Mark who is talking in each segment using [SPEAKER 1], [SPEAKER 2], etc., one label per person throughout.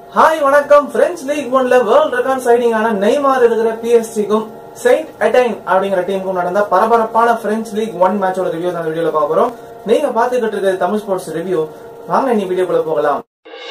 [SPEAKER 1] Hi வணக்கம். French league 1ல world record signing ஆன நெய்மார் இருக்கிற PSG-க்கும் Saint-Etienne அப்படிங்கிற டீமுக்கும் நடந்த பரபரப்பான பிரெஞ்ச் லீக் 1 மேட்சோட ரிவ்யூ தான் வீடியோல பாக்குறோம். நீங்க பாத்துக்கிட்டு இருக்கிறது தமிழ் ஸ்போர்ட்ஸ் ரிவ்யூ. வாங்க இந்த வீடியோக்குள்ள போகலாம்.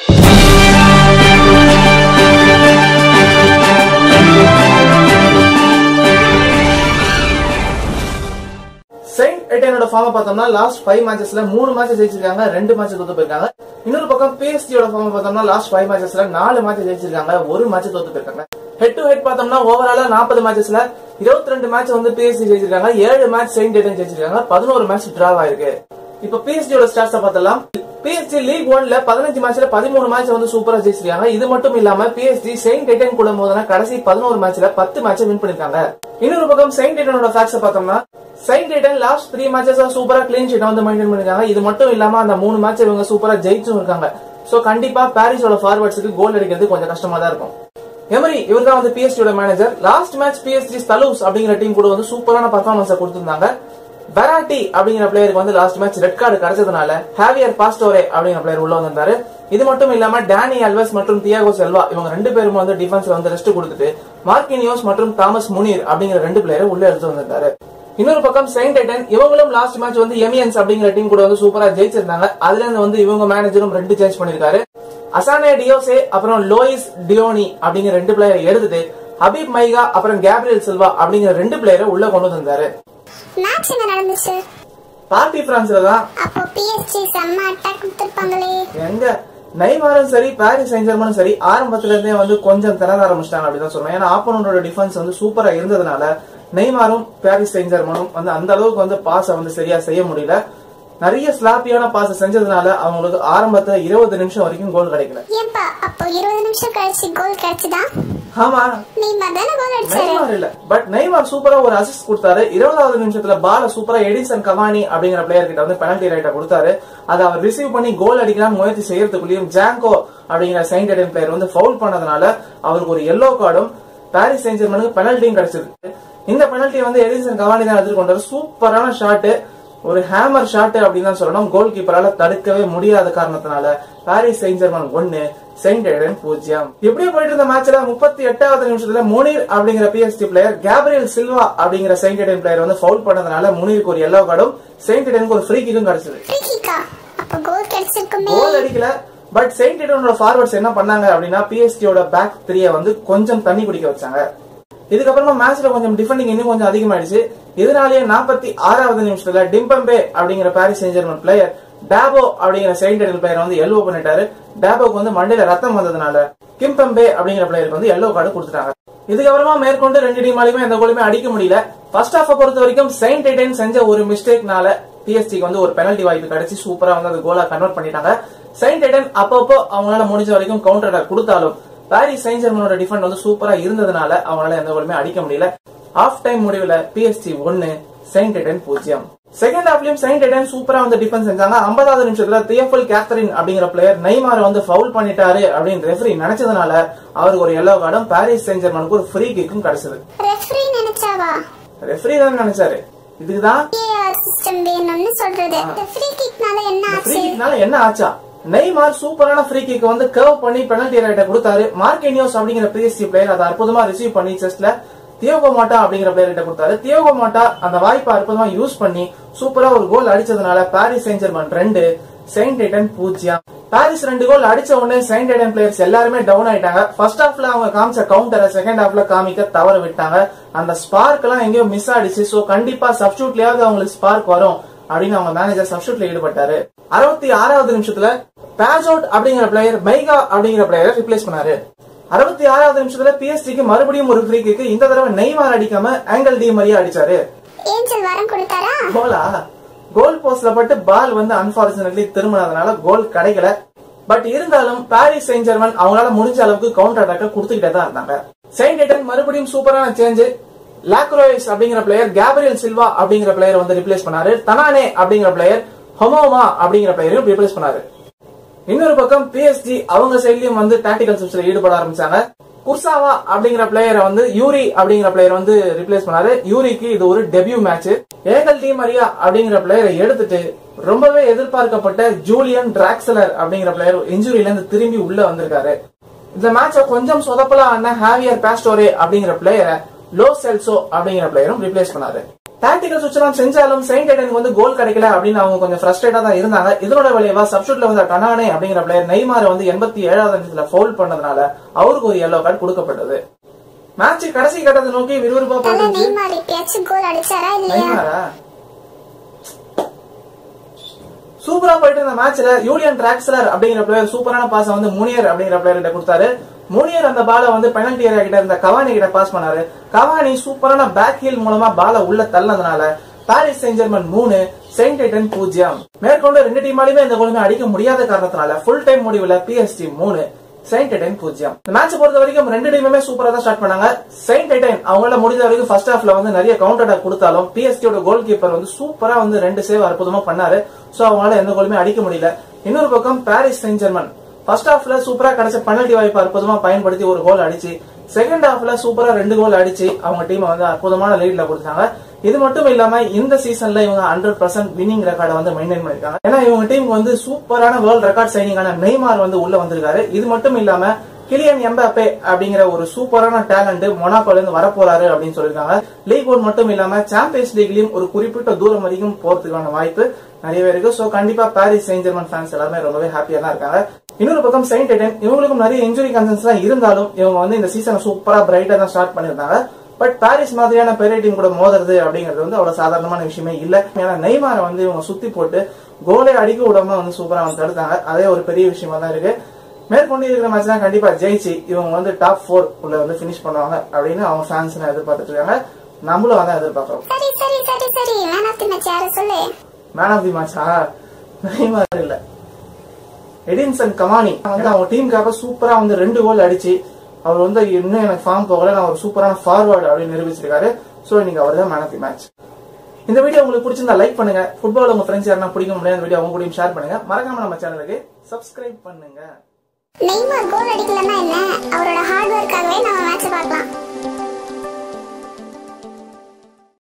[SPEAKER 1] Saint-Etienne ஃபார்ம் பார்த்தோம்னா லாஸ்ட் 5 மேட்சஸ்ல 3 மேட்ச் ஜெயிச்சிருக்காங்க, 2 மேட்ச் தோத்து போயிருக்காங்க. இன்னொரு பக்கம் PSG-யோட ஃபார்ம் பார்த்தோம்னா லாஸ்ட் 5 மேட்சஸ்ல 4 மேட்ச் ஜெயிச்சிருக்காங்க, 1 மேட்ச் தோத்து போயிருக்காங்க. ஹெட் டு ஹெட் பார்த்தோம்னா ஓவராலா 40 மேட்சஸ்ல 22 மேட்ச் வந்து PSG ஜெயிச்சிருக்காங்க, 7 மேட்ச் Saint-Etienne ஜெயிச்சிருக்காங்க, 11 மேட்ச் டிரா ஆயிருக்கு. இப்ப PSG-யோட ஸ்டாட்ஸ் பார்த்தலாம். PSG லீக் 1ல 15 மேட்ச்ல 13 மேட்ச் வந்து சூப்பரா ஜெயிச்சிருக்காங்க. இது மட்டும் இல்லாம PSG Saint-Etienne கூட மோதின கடைசி 11 மேட்ச்ல 10 மேட்ச் வின் பண்ணிருக்காங்க. இன்னொரு பக்கம் Saint-Etienne ஃபேக்ட்ஸ் பார்த்தோம்னா Saint-Etienne லாஸ்ட் 3 மேட்சஸ் சூப்பரா கிளீன் ஷீட் வந்து மெயின்டைன் பண்ணிருக்காங்க. இது மட்டும் இல்லாம அந்த 3 மேட்ச் இவங்க சூப்பரா ஜெயிச்சும் இருக்காங்க. சோ கண்டிப்பா பாரிஸோட ஃபார்வர்ட்ஸ்க்கு கோல் அடிக்கிறது கொஞ்சம் கஷ்டமா தான் இருக்கும். எமரி இவர்தான் வந்து PSG-யோட manager. Last match PSG Toulouse அப்படிங்கிற டீம் கூட வந்து சூப்பரான பெர்ஃபார்மன்ஸ் கொடுத்திருந்தாங்க. வெராட்டி அப்படிங்கிற பிளேயருக்கு வந்து லாஸ்ட் மேட்ச் ரெட் கார்டு கிடைச்சதுனால ஹேவியர் பாஸ்டோரே அப்படிங்கிற பிளேயர் உள்ள வந்திருந்தாரு. இது மட்டும் இல்லாம டானி அல்வெஸ் மற்றும் தியாகோ செல்வா இவங்க 2 பேரும் வந்து டிஃபென்ஸ்ல வந்து ரெஸ்ட் கொடுத்துட்டு மார்க்கினியோஸ் மற்றும் தாமஸ் முனீர் அப்படிங்கிற 2 பிளேயரை உள்ள எடுத்து வந்திருந்தாரு. இன்னொரு பக்கம் Saint-Etienne இவங்களும் லாஸ்ட் மேட்ச் வந்து எமியன்ஸ் அப்படிங்கிற டீம் கூட வந்து சூப்பரா ஜெயிச்சிருந்தாங்க. அதுல இருந்து வந்து இவங்க மேனேஜரும் 2 சேஞ்ச் பண்ணிருக்காரு. அசானே டியோசே அப்புறம் லோயிஸ் டியோனி அப்படிங்கிற 2 பிளேயரை எடுத்துட்டு ஹபீப் மைகா அப்புறம் கேப்ரியல் சில்வா அப்படிங்கிற 2 பிளேயரை உள்ள கொண்டு வந்தாரு.
[SPEAKER 2] மேட்ச் என்ன நடந்துச்சு?
[SPEAKER 1] பார்ட்டி பிரான்ஸ்ல தான்.
[SPEAKER 2] அப்போ PSG செம்ம அட்டாக் கொடுத்திருப்பாங்களே.
[SPEAKER 1] எங்க நெய்மாரும் சரி பாரிஸ் செயின்ட்-ஜெர்மனும் சரி ஆரம்பத்துல இருந்தே வந்து கொஞ்சம் திணற ஆரம்பிச்சிட்டாங்க அப்படின்னு தான் சொல்றேன். ஏன்னா ஆப்போனண்டோட டிஃபென்ஸ் வந்து சூப்பரா இருந்ததுனால நெய்மாரும் பாரிஸ் செயின்ட்-ஜெர்மனும் வந்து அந்த அளவுக்கு வந்து பாஸ் வந்து சரியா செய்ய முடியல. நிறைய ஸ்லாப்பியான பாஸ் செஞ்சதுனால அவங்களுக்கு ஆரம்பத்துல 20 நிமிஷம் வரைக்கும் கோல் கிடைக்கல.
[SPEAKER 2] ஏன்பா அப்போ 20 நிமிஷம் கழிச்சு கோல் கிடைச்சதா?
[SPEAKER 1] ஆமா,
[SPEAKER 2] நெய்மார் தான கோல் அடிச்சாரு.
[SPEAKER 1] நெய்மார் இல்ல, பட் நெய்மார் சூப்பரா ஒரு அசிஸ்ட் கொடுத்தாரு. 20வது நிமிஷத்துல பால சூப்பரா எடின்சன் கவானி அப்படிங்கிற பிளேயர் கிட்ட வந்து பெனல்டி ரைட்டா கொடுத்தாரு. அதை அவர் ரிசீவ் பண்ணி கோல் அடிக்கலாம் முயற்சி செய்யறதுக்குள்ளேயும் ஜாங்கோ அப்படிங்கிற Saint-Etienne பிளேயர் வந்து ஃபவுல் பண்ணதுனால அவருக்கு ஒரு எல்லோ கார்டும் பாரிஸ் செயின்ட்-ஜெர்மனுக்கு பெனல்ட்டியும் கிடைச்சது. இந்த பெனல்ட்டி வந்து எடின்சன் கவானி தான் எடுத்துக்கொண்டாரு. சூப்பரான ஷாட், ஒரு ஹேமர் ஷாட் அப்படின்னு தான் சொல்லணும். கோல் கீப்பரால தடுக்கவே முடியாத காரணத்தினால பாரிஸ் செயின்ட்-ஜெர்மன் 1 Saint-Etienne 0. இப்படியே போயிட்டு இருந்த மேட்ச்ல 38வது நிமிஷத்துல முனீர் அப்படிங்கிற PSG பிளேயர் கேப்ரியல் சில்வா அப்படிங்கிற Saint-Etienne பிளேயர் வந்து ஃபவுல் பண்ணதுனால முனீருக்கு ஒரு எல்லோ கார்டும் Saint-Etienne ஒரு ஃப்ரீ கிக்கும் கிடைச்சது.
[SPEAKER 2] கோல் கிடைச்சிருக்குமே.
[SPEAKER 1] கோல் அடிக்கல, பட் Saint-Etienne ஃபார்வர்ட்ஸ் என்ன பண்ணாங்க அப்படின்னா PSG-யோட பேக் 3 வந்து கொஞ்சம் தண்ணி குடிக்க வச்சாங்க. இதுக்கப்புறமா மேட்ச்ல கொஞ்சம் டிஃபெண்டிங் இன்னும் கொஞ்சம் அதிகமாயிடுச்சு. இதனாலேயே 46வது நிமிஷத்துல டிம்பம்பே அப்படிங்கிற பாரிஸ் செயின்ட்-ஜெர்மன் பிளேயர் டாபோ அப்படிங்கிற Saint-Etienne பிளேயர் வந்து எல்லோ பண்ணிட்டாரு. டாபோக்கு வந்து மண்டையில ரத்தம் வந்ததுனால கிம்பம்பே அப்படிங்கிற பிளேயருக்கு வந்து எல்லோ கார்டு கொடுத்துட்டாங்க. இதுக்கப்புறமா மேற்கொண்டு 2 டீமாலுமே எந்த கோலுமே அடிக்க முடியல. ஃபர்ஸ்ட் ஹாஃப் பொறுத்த வரைக்கும் Saint-Etienne செஞ்ச ஒரு மிஸ்டேக்னால PSG-க்கு வந்து ஒரு பெனல்டி வாய்ப்பு கிடைச்சி சூப்பரா வந்து அது கோலா கன்வெர்ட் பண்ணிட்டாங்க. Saint-Etienne அப்பப்போ அவங்களால முடிஞ்ச வரைக்கும் கவுண்டர் அட்டாக் கொடுத்தாலும் பாரிஸ் செயின்ட்-ஜெர்மனோட டிஃபெண்ட் வந்து சூப்பரா இருந்ததுனால அவங்களால எந்த கோலுமே அடிக்க முடியல. ஆஃப் டைம் முடிவுல PSG 1 Saint-Etienne 0. செகண்ட் ஹாஃப்லயும் Saint-Etienne சூப்பரா வந்து டிஃபென்ஸ் செஞ்சாங்க. 50வது நிமிஷத்துல தியோஃபில் கேத்தரின் அப்படிங்கிற பிளேயர் நெய்மார் வந்து ஃபவுல் பண்ணிட்டாரு அப்படின்னு ரெஃபரி நினைச்சதுனால அவருக்கு ஒரு எல்லோ கார்டும் பாரிஸ் செயின்ட்-ஜெர்மனுக்கு ஒரு ஃப்ரீ கிக்கும் கிடைச்சது.
[SPEAKER 2] ரெஃபரி நினைச்சாவா?
[SPEAKER 1] ரெஃபரி தான் நினைச்சாரு. இதுதான்
[SPEAKER 2] சிஸ்டம் வேணும்னு சொல்றது. ஃப்ரீ கிக்னால என்ன ஆச்சு?
[SPEAKER 1] ஃப்ரீ கிக்னால என்ன ஆச்சா? நெய்மார் சூப்பரான ஃப்ரீ கிக் வந்து கர்வ் பண்ணி பெனல்டி ரைட்டை கொடுத்தாரு. மார்க்கினியோஸ் அப்படிங்கிற PSG பிளேயர் அதை அற்புதமா ரிசீவ் பண்ணி செஸ்ட்ல தியாகோ மோட்டா அப்படிங்கிற பிளேயர் கிட்ட கொடுத்தாரு. தியாகோ மோட்டா அந்த வாய்ப்பை அற்புதமா யூஸ் பண்ணி சூப்பரா ஒரு கோல் அடிச்சதுனால பாரிஸ் செயின்ட்-ஜெர்மன் 2 Saint-Etienne 0. பாரிஸ் 2 கோல் அடிச்ச உடனே Saint-Etienne பிளேயர்ஸ் எல்லாருமே டவுன் ஆயிட்டாங்க. ஃபர்ஸ்ட் ஹாஃப்ல அவங்க காமிச்ச கவுண்டரை செகண்ட் ஹாஃப்ல காமிக்க தவற விட்டாங்க. அந்த ஸ்பார்க் எல்லாம் எங்கேயோ மிஸ் ஆடிச்சு. சோ கண்டிப்பா சப்ஸ்டிடியூட்லயாவது அவங்களுக்கு ஸ்பார்க் வரும் அப்படின்னு அவங்க மேனேஜர் சப்ஸ்டிடியூட்ல ஈடுபட்டாரு. 66வது நிமிஷத்துல பாஜோட் அப்படிங்கிற பிளேயர் மைகா அப்படிங்கிற பிளேயரை ரிப்ளேஸ் பண்ணாரு. 66வது நிமிஷத்துல PSG-க்கு மறுபடியும் ஒரு ஃப்ரீ கிக். இந்த தடவை நெய்மார் அடிக்காம ஆங்கல் டி மரியா அடிச்சாரு.
[SPEAKER 2] ஏஞ்சல் வரம் கொடுத்தாரா?
[SPEAKER 1] கோலா கோல் போஸ்ட்ல பட்டு பால் வந்து அன்பார்ச்சுனேட்லி திரும்பினதுனால கோல் கிடைக்கல. பட் இருந்தாலும் பாரிஸ் செயின்ட்-ஜெர்மன் அவங்களால முடிஞ்ச அளவுக்கு கவுண்டர் அட்டாக்க கொடுத்துக்கிட்டே தான் இருந்தாங்க. Saint-Etienne மறுபடியும் சூப்பரான சேஞ்ச். லாக்ரோயிஸ் அப்படிங்கிற பிளேயர் கேப்ரியல் சில்வா அப்படிங்கிற பிளேயர் வந்து ரிப்ளேஸ் பண்ணாரு. தனானே அப்படிங்கிற பிளேயர் ஹொமோமா அப்படிங்கிற பிளேயரையும் ரிப்ளேஸ் பண்ணாரு. இன்னொரு பக்கம் PSG அவங்க சைட்லயும் வந்து டாக்டிகல் ஸ்விட்ச்ல ஈடுபட ஆரம்பிச்சாங்க. குர்சாவா அப்படிங்கிற பிளேயரை வந்து யூரி அப்படிங்கிற பிளேயர் வந்து ரிப்ளேஸ் பண்ணாரு. யூரிக்கு இது ஒரு debut match. Angel Di Maria அப்படிங்கிற பிளேயரை எடுத்துட்டு ரொம்பவே எதிர்பார்க்கப்பட்ட ஜூலியன் டிராக்ஸ்லர் அப்படிங்கிற பிளேயர் இன்ஜுரியில இருந்து திரும்பி உள்ள வந்திருக்காரு. இந்த மேட்ச கொஞ்சம் சொதப்பலா ஆன ஹாவியர் பாஸ்டோரே அப்படிங்கிற பிளேயரை லோ செல்சோ அப்படிங்கிற பிளேயரும் ரிப்ளேஸ் பண்ணாரு. டாக்டிக்கல் சுவிட்ச் செஞ்சாலும் செயின்ட்-எட்டியனுக்கு வந்து கோல் கிடைக்கல அப்படின்னு அவங்க கொஞ்சம் ஃப்ரஸ்ட்ரேட்டா தான் இருந்தாங்க. இதனோட விளைவா சப்ஸ்டிட்யூட்ல வந்த டனானே அப்படிங்கிற பிளேயர் நெய்மார் வந்து 87வது நிமிஷத்துல ஃபவுல் பண்ணதுனால அவருக்கு ஒரு yellow கார்டு கொடுக்கப்பட்டது. மேட்ச் கடைசி கட்டத்தை நோக்கி விறுவிறுப்பா போயிடுச்சு. நெய்மாரா சூப்பரா போயிட்டு இருந்த மேட்ச்ல யூலியன் டிராக்ஸ்லர் அப்படிங்கிற பிளேயர் சூப்பரான பாஸ் வந்து மூனியர் அப்படிங்கிற பிளேயர் கிட்ட கொடுத்தாரு. மூனியர் அந்த பால வந்து பெனல்டி ஏரியா கிட்ட இருந்த கவானி கிட்ட பாஸ் பண்ணாரு. கவானி சூப்பரான பேக் ஹீல் மூலமா பால உள்ள தள்ளதுனால பாரிஸ் செயின்ட்-ஜெர்மன் 3 Saint-Etienne 0. மேற்கொண்டு ரெண்டு டீமாலுமே இந்த கோலுமே அடிக்க முடியாத காரணத்தினால ஃபுல் டைம் முடிவுல PSG 3 Saint-Etienne 0. இந்த மேட்ச் பொறுத்த வரைக்கும் ரெண்டு டீமுமே சூப்பரா தான் ஸ்டார்ட் பண்ணாங்க. Saint-Etienne அவங்கள முடிஞ்ச வரைக்கும் ஃபர்ஸ்ட் ஹாஃப்ல வந்து நிறைய கவுண்டர் அட்டாக் கொடுத்தாலும் PSG-யோட கோல் கீப்பர் வந்து சூப்பரா வந்து 2 சேவ் அற்புதமா பண்ணாரு. சோ அவங்களால எந்த கோலுமே அடிக்க முடியல. இன்னொரு பக்கம் பாரிஸ் செயின்ட்-ஜெர்மன் ஃபர்ஸ்ட் ஹாஃப்ல சூப்பரா கிடைச்ச பெனல்டி வாய்ப்பு அற்புதமா பயன்படுத்தி ஒரு கோல் அடிச்சு செகண்ட் ஹாஃப்ல சூப்பரா 2 கோல் அடிச்சு அவங்க டீமை வந்து அற்புதமான லீட்ல கொடுத்தாங்க. இது மட்டும் இல்லாம இந்த சீசன்ல இவங்க 100% வின்னிங் ரெக்கார்டை வந்து மெயின்டைன் பண்ணிருக்காங்க. ஏன்னா இவங்க டீமுக்கு வந்து சூப்பரான வேர்ல்ட் ரெக்கார்ட் சைனிங்கான நெய்மார் வந்து உள்ள வந்திருக்காரு. இது மட்டும் இல்லாம கிலியன் எம்பாப்பே அப்படிங்கிற ஒரு சூப்பரான டேலண்ட் மொனாக்கோல இருந்து வரப்போறாரு அப்படின்னு சொல்லிருக்காங்க. லீக் 1 மட்டும் இல்லாம சாம்பியன்ஸ் லீக்லயும் ஒரு குறிப்பிட்ட தூரம் வரைக்கும் போறதுக்கான வாய்ப்பு நிறையவே இருக்கு. சோ கண்டிப்பா பாரிஸ் செயின்ட்-ஜெர்மன் ஃபேன்ஸ் எல்லாருமே ரொம்பவே ஹாப்பியா தான் இருக்காங்க. இன்னொரு பக்கம் Saint-Etienne இவங்களுக்கும் நிறைய இன்ஜுரி கன்சர்ன்ஸ் எல்லாம் இருந்தாலும் இவங்க வந்து இந்த சீசனை சூப்பரா பிரைட்டா தான் ஸ்டார்ட் பண்ணிருந்தாங்க. பட் பாரிஸ் மாதிரியான பெரிய டீம் கூட மோதுறது அப்படிங்கிறது வந்து அவ்வளவு சாதாரணமான விஷயமே இல்ல. ஏன்னா நெய்மாரை வந்து இவங்க சுத்தி போட்டு கோலே அடிக்க விடாம வந்து சூப்பரா வந்து தடுத்தாங்க. அதே ஒரு பெரிய விஷயமா தான் இருக்கு. மேற்கொண்டு இருக்கிற மேட்ச் தான் கண்டிப்பா ஜெயிச்சு இவங்க வந்து டாப் 4 உள்ள வந்து பினிஷ் பண்ணுவாங்க அப்படின்னு அவங்க ஃபேன்ஸ் எதிர்பார்த்துட்டு இருக்காங்க. நம்மளும் அதான் எதிர்பார்க்கிறோம். மேன் ஆஃப் தி மேட்சா நெய்மார் இல்ல, எடின்சன் கவானி வந்து அவங்க டீமுக்காக சூப்பரா வந்து 2 கோல் அடிச்சு அவர் வந்து இன்னும் எனக்கு ஃபார்ம் போகல, நான் ஒரு சூப்பரான ஃபார்வர்டு அப்படின்னு நிரூபிச்சிருக்காரு. சோ இன்னைக்கு அவர் தான் மேன் ஆஃப் தி மேட்ச். இந்த வீடியோ உங்களுக்கு பிடிச்சிருந்தா லைக் பண்ணுங்க. ஃபுட்பால் உங்க ஃப்ரெண்ட்ஸ் யாரா பிடிக்கும் முடியாது வீடியோ அவங்க கூட ஷேர் பண்ணுங்க. மறக்காம நம்ம சேனலுக்கு சப்ஸ்கிரைப் பண்ணுங்க.
[SPEAKER 2] நெய்மார் கோல் அடிக்கலன்னா என்ன?